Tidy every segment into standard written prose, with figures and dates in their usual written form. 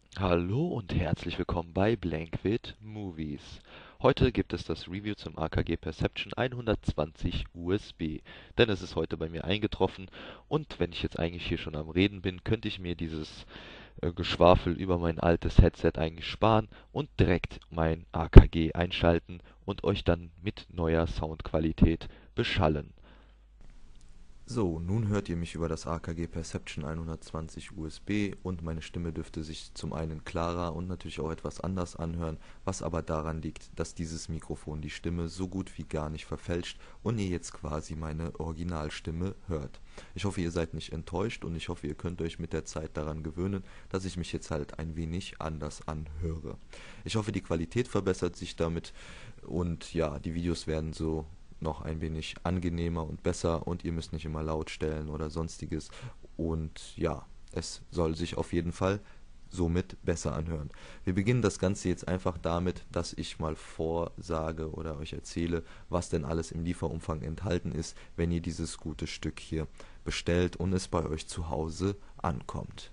Hallo und herzlich willkommen bei Blankwit Movies. Heute gibt es das Review zum AKG Perception 120 USB, denn es ist heute bei mir eingetroffen und wenn ich jetzt eigentlich hier schon am Reden bin, könnte ich mir dieses Geschwafel über mein altes Headset eigentlich sparen und direkt mein AKG einschalten und euch dann mit neuer Soundqualität beschallen. So, nun hört ihr mich über das AKG Perception 120 USB und meine Stimme dürfte sich zum einen klarer und natürlich auch etwas anders anhören, was aber daran liegt, dass dieses Mikrofon die Stimme so gut wie gar nicht verfälscht und ihr jetzt quasi meine Originalstimme hört. Ich hoffe, ihr seid nicht enttäuscht und ich hoffe, ihr könnt euch mit der Zeit daran gewöhnen, dass ich mich jetzt halt ein wenig anders anhöre. Ich hoffe, die Qualität verbessert sich damit und ja, die Videos werden so noch ein wenig angenehmer und besser und ihr müsst nicht immer laut stellen oder sonstiges. Und ja, es soll sich auf jeden Fall somit besser anhören. Wir beginnen das Ganze jetzt einfach damit, dass ich mal vorsage oder euch erzähle, was denn alles im Lieferumfang enthalten ist, wenn ihr dieses gute Stück hier bestellt und es bei euch zu Hause ankommt.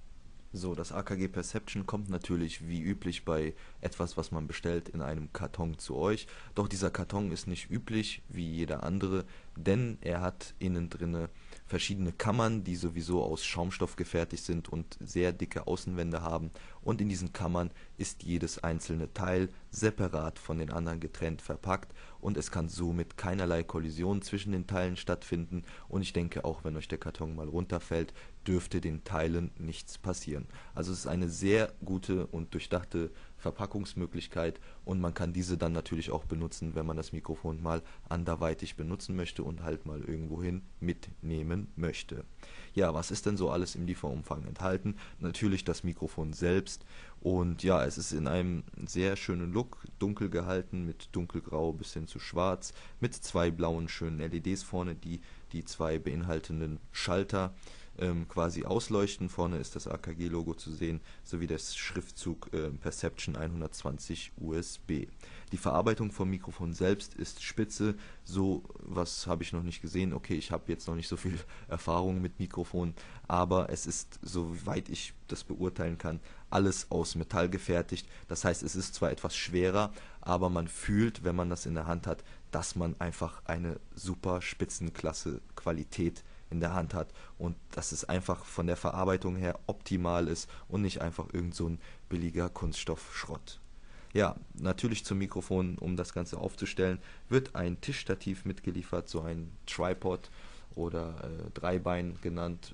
So, das AKG Perception kommt natürlich wie üblich bei etwas, was man bestellt, in einem Karton zu euch. Doch dieser Karton ist nicht üblich wie jeder andere, denn er hat innen drinne verschiedene Kammern, die sowieso aus Schaumstoff gefertigt sind und sehr dicke Außenwände haben. Und in diesen Kammern ist jedes einzelne Teil separat von den anderen getrennt verpackt und es kann somit keinerlei Kollision zwischen den Teilen stattfinden. Und ich denke, auch wenn euch der Karton mal runterfällt, dürfte den Teilen nichts passieren. Also es ist eine sehr gute und durchdachte Verpackungsmöglichkeit und man kann diese dann natürlich auch benutzen, wenn man das Mikrofon mal anderweitig benutzen möchte und halt mal irgendwohin mitnehmen möchte. Ja, was ist denn so alles im Lieferumfang enthalten? Natürlich das Mikrofon selbst und ja, es ist in einem sehr schönen Look, dunkel gehalten mit dunkelgrau bis hin zu schwarz, mit zwei blauen schönen LEDs vorne, die die zwei beinhaltenden Schalter quasi ausleuchten. Vorne ist das AKG-Logo zu sehen, sowie der Schriftzug Perception 120 USB. Die Verarbeitung vom Mikrofon selbst ist spitze. So was habe ich noch nicht gesehen. Okay, ich habe jetzt noch nicht so viel Erfahrung mit Mikrofonen, aber es ist, soweit ich das beurteilen kann, alles aus Metall gefertigt. Das heißt, es ist zwar etwas schwerer, aber man fühlt, wenn man das in der Hand hat, dass man einfach eine super Spitzenklasse Qualität in der Hand hat und dass es einfach von der Verarbeitung her optimal ist und nicht einfach irgend so ein billiger Kunststoffschrott. Ja, natürlich zum Mikrofon, um das Ganze aufzustellen, wird ein Tischstativ mitgeliefert, so ein Tripod oder Dreibein genannt.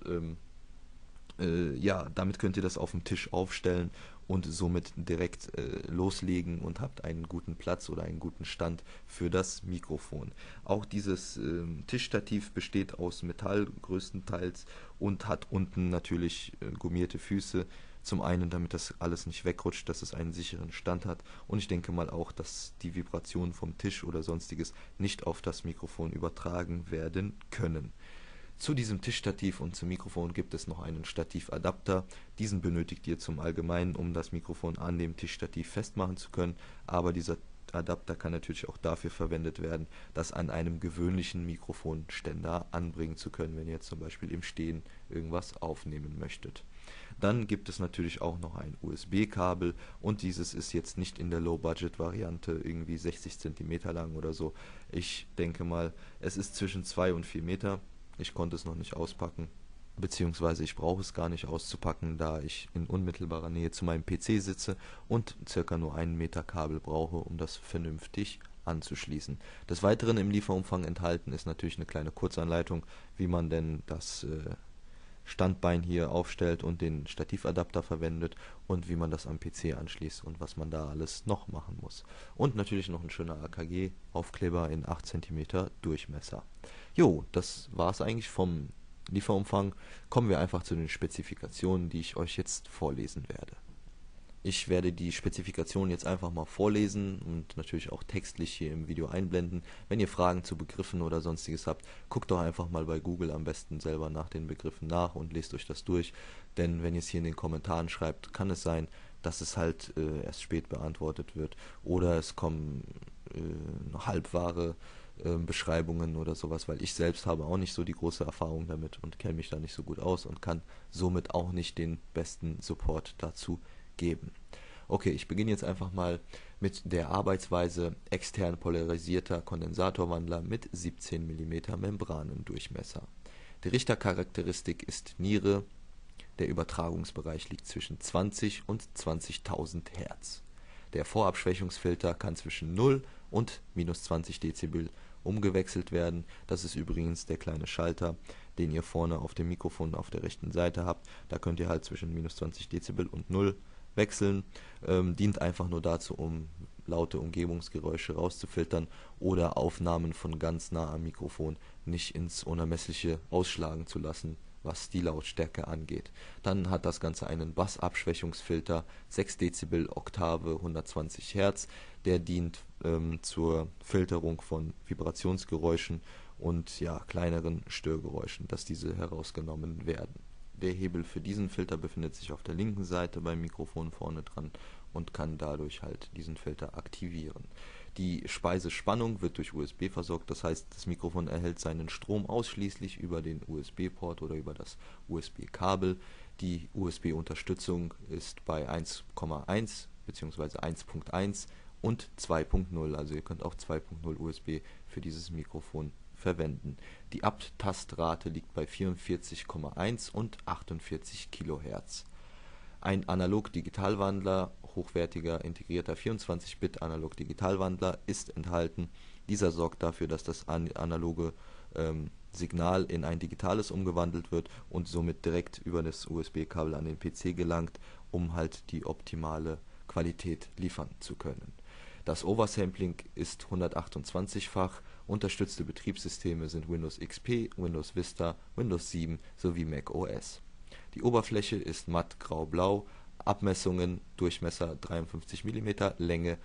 Ja, damit könnt ihr das auf dem Tisch aufstellen und somit direkt loslegen und habt einen guten Platz oder einen guten Stand für das Mikrofon. Auch dieses Tischstativ besteht aus Metall größtenteils und hat unten natürlich gummierte Füße. Zum einen, damit das alles nicht wegrutscht, dass es einen sicheren Stand hat. Und ich denke mal auch, dass die Vibrationen vom Tisch oder sonstiges nicht auf das Mikrofon übertragen werden können. Zu diesem Tischstativ und zum Mikrofon gibt es noch einen Stativadapter. Diesen benötigt ihr zum Allgemeinen, um das Mikrofon an dem Tischstativ festmachen zu können. Aber dieser Adapter kann natürlich auch dafür verwendet werden, das an einem gewöhnlichen Mikrofonständer anbringen zu können, wenn ihr jetzt zum Beispiel im Stehen irgendwas aufnehmen möchtet. Dann gibt es natürlich auch noch ein USB-Kabel und dieses ist jetzt nicht in der Low-Budget-Variante irgendwie 60 Zentimeter lang oder so. Ich denke mal, es ist zwischen 2 und 4 Meter. Ich konnte es noch nicht auspacken, beziehungsweise ich brauche es gar nicht auszupacken, da ich in unmittelbarer Nähe zu meinem PC sitze und circa nur 1 Meter Kabel brauche, um das vernünftig anzuschließen. Des Weiteren im Lieferumfang enthalten ist natürlich eine kleine Kurzanleitung, wie man denn das Standbein hier aufstellt und den Stativadapter verwendet und wie man das am PC anschließt und was man da alles noch machen muss. Und natürlich noch ein schöner AKG-Aufkleber in 8 Zentimeter Durchmesser. Jo, das war's eigentlich vom Lieferumfang. Kommen wir einfach zu den Spezifikationen, die ich euch jetzt vorlesen werde. Ich werde die Spezifikation jetzt einfach mal vorlesen und natürlich auch textlich hier im Video einblenden. Wenn ihr Fragen zu Begriffen oder sonstiges habt, guckt doch einfach mal bei Google am besten selber nach den Begriffen nach und lest euch das durch. Denn wenn ihr es hier in den Kommentaren schreibt, kann es sein, dass es halt erst spät beantwortet wird oder es kommen halbwahre Beschreibungen oder sowas, weil ich selbst habe auch nicht so die große Erfahrung damit und kenne mich da nicht so gut aus und kann somit auch nicht den besten Support dazu geben. Okay, ich beginne jetzt einfach mal mit der Arbeitsweise extern polarisierter Kondensatorwandler mit 17 mm Membranendurchmesser. Die Richtercharakteristik ist Niere, der Übertragungsbereich liegt zwischen 20 und 20.000 Hertz. Der Vorabschwächungsfilter kann zwischen 0 und minus 20 Dezibel umgewechselt werden. Das ist übrigens der kleine Schalter, den ihr vorne auf dem Mikrofon auf der rechten Seite habt. Da könnt ihr halt zwischen minus 20 Dezibel und 0 wechseln. Dient einfach nur dazu, um laute Umgebungsgeräusche rauszufiltern oder Aufnahmen von ganz nah am Mikrofon nicht ins Unermessliche ausschlagen zu lassen, was die Lautstärke angeht. Dann hat das Ganze einen Bassabschwächungsfilter, 6 Dezibel, Oktave, 120 Hertz. Der dient zur Filterung von Vibrationsgeräuschen und ja, kleineren Störgeräuschen, dass diese herausgenommen werden. Der Hebel für diesen Filter befindet sich auf der linken Seite beim Mikrofon vorne dran und kann dadurch halt diesen Filter aktivieren. Die Speisespannung wird durch USB versorgt, das heißt, das Mikrofon erhält seinen Strom ausschließlich über den USB-Port oder über das USB-Kabel. Die USB-Unterstützung ist bei 1,1 bzw. 1.1 und 2.0, also ihr könnt auch 2.0 USB für dieses Mikrofon verwenden. Die Abtastrate liegt bei 44,1 und 48 kHz. Ein Analog-Digital-Wandler, hochwertiger integrierter 24-Bit Analog-Digital-Wandler ist enthalten. Dieser sorgt dafür, dass das analoge Signal in ein digitales umgewandelt wird und somit direkt über das USB-Kabel an den PC gelangt, um halt die optimale Qualität liefern zu können. Das Oversampling ist 128-fach. Unterstützte Betriebssysteme sind Windows XP, Windows Vista, Windows 7 sowie Mac OS. Die Oberfläche ist matt grau-blau, Abmessungen Durchmesser 53 mm, Länge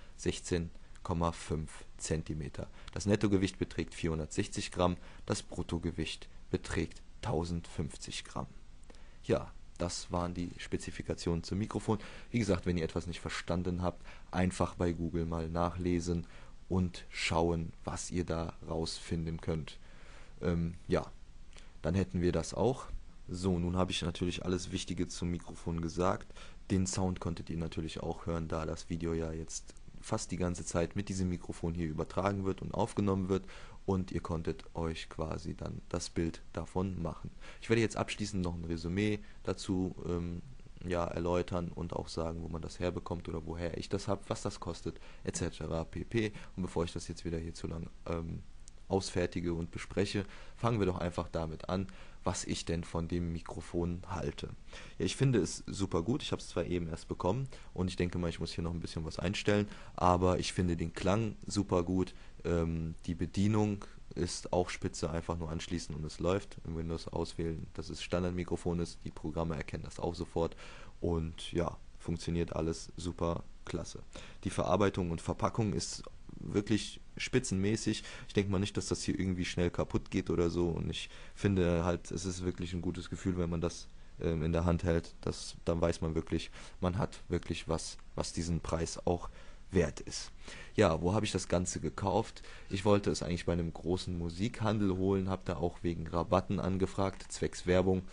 16,5 cm. Das Nettogewicht beträgt 460 Gramm, das Bruttogewicht beträgt 1050 Gramm. Ja, das waren die Spezifikationen zum Mikrofon. Wie gesagt, wenn ihr etwas nicht verstanden habt, einfach bei Google mal nachlesen und schauen, was ihr da rausfinden könnt. Ja, dann hätten wir das auch. So, nun habe ich natürlich alles Wichtige zum Mikrofon gesagt. Den Sound konntet ihr natürlich auch hören, da das Video ja jetzt fast die ganze Zeit mit diesem Mikrofon hier übertragen wird und aufgenommen wird und ihr konntet euch quasi dann das Bild davon machen. Ich werde jetzt abschließend noch ein Resümee dazu ja, erläutern und auch sagen, wo man das herbekommt oder woher ich das habe, was das kostet, etc. pp. Und bevor ich das jetzt wieder hier zu lang ausfertige und bespreche, fangen wir doch einfach damit an, was ich denn von dem Mikrofon halte. Ja, ich finde es super gut. Ich habe es zwar eben erst bekommen und ich denke mal, ich muss hier noch ein bisschen was einstellen, aber ich finde den Klang super gut. Die Bedienung ist auch spitze, einfach nur anschließen und es läuft. Im Windows auswählen, dass es Standardmikrofon ist. Die Programme erkennen das auch sofort und ja, funktioniert alles super klasse. Die Verarbeitung und Verpackung ist wirklich spitzenmäßig. Ich denke mal nicht, dass das hier irgendwie schnell kaputt geht oder so und ich finde halt, es ist wirklich ein gutes Gefühl, wenn man das in der Hand hält. Dann weiß man wirklich, man hat wirklich was diesen Preis auch wert ist. Ja, wo habe ich das Ganze gekauft? Ich wollte es eigentlich bei einem großen Musikhandel holen, habe da auch wegen Rabatten angefragt, zwecks Werbung.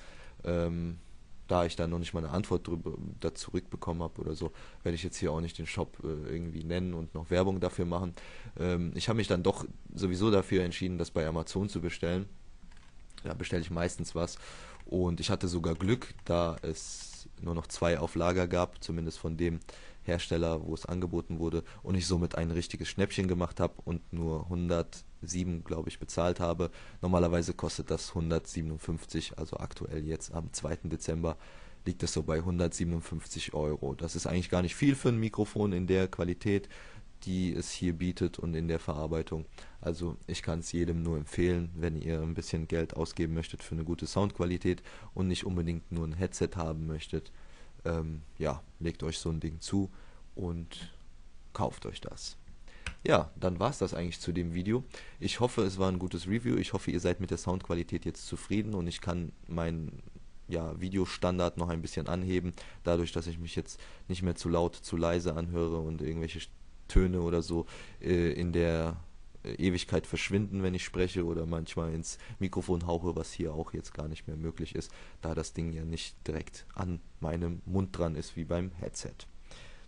Da ich dann noch nicht mal eine Antwort da zurückbekommen habe oder so, werde ich jetzt hier auch nicht den Shop irgendwie nennen und noch Werbung dafür machen. Ich habe mich dann doch sowieso dafür entschieden, das bei Amazon zu bestellen. Da bestelle ich meistens was und ich hatte sogar Glück, da es nur noch 2 auf Lager gab, zumindest von dem Hersteller, wo es angeboten wurde und ich somit ein richtiges Schnäppchen gemacht habe und nur 107, glaube ich, bezahlt habe. Normalerweise kostet das 157, also aktuell jetzt am 2. Dezember liegt es so bei 157 Euro. Das ist eigentlich gar nicht viel für ein Mikrofon in der Qualität, die es hier bietet und in der Verarbeitung. Also ich kann es jedem nur empfehlen, wenn ihr ein bisschen Geld ausgeben möchtet für eine gute Soundqualität und nicht unbedingt nur ein Headset haben möchtet. Ja, legt euch so ein Ding zu und kauft euch das. Ja, dann war es das eigentlich zu dem Video. Ich hoffe, es war ein gutes Review. Ich hoffe, ihr seid mit der Soundqualität jetzt zufrieden und ich kann meinen Videostandard noch ein bisschen anheben, dadurch, dass ich mich jetzt nicht mehr zu laut, zu leise anhöre und irgendwelche Töne oder so in der Ewigkeit verschwinden, wenn ich spreche oder manchmal ins Mikrofon hauche, was hier auch jetzt gar nicht mehr möglich ist, da das Ding ja nicht direkt an meinem Mund dran ist wie beim Headset.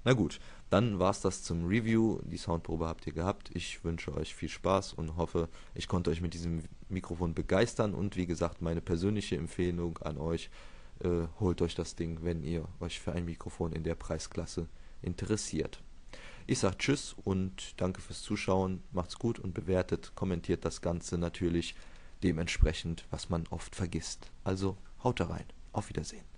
Na gut, dann war's das zum Review. Die Soundprobe habt ihr gehabt. Ich wünsche euch viel Spaß und hoffe, ich konnte euch mit diesem Mikrofon begeistern. Und wie gesagt, meine persönliche Empfehlung an euch, holt euch das Ding, wenn ihr euch für ein Mikrofon in der Preisklasse interessiert. Ich sag Tschüss und danke fürs Zuschauen. Macht's gut und bewertet, kommentiert das Ganze natürlich dementsprechend, was man oft vergisst. Also haut da rein. Auf Wiedersehen.